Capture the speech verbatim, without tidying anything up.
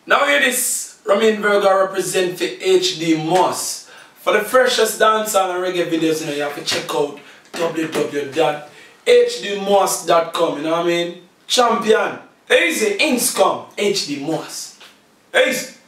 Now hear this, Romain Virgo represent for H D Mwas. For the freshest dancehall and reggae videos, you know, you have to check out w w w dot h d mwas dot com, you know what I mean? Champion, easy, Inscom, H D Mwas. Easy.